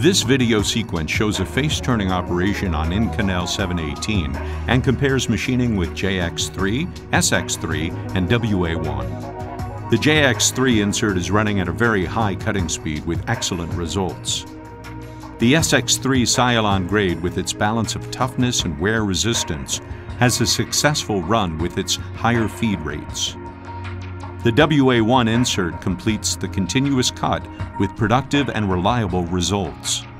This video sequence shows a face-turning operation on Inconel 718 and compares machining with JX3, SX3, and WA1. The JX3 insert is running at a very high cutting speed with excellent results. The SX3 Cylon grade, with its balance of toughness and wear resistance, has a successful run with its higher feed rates. The WA1 insert completes the continuous cut with productive and reliable results.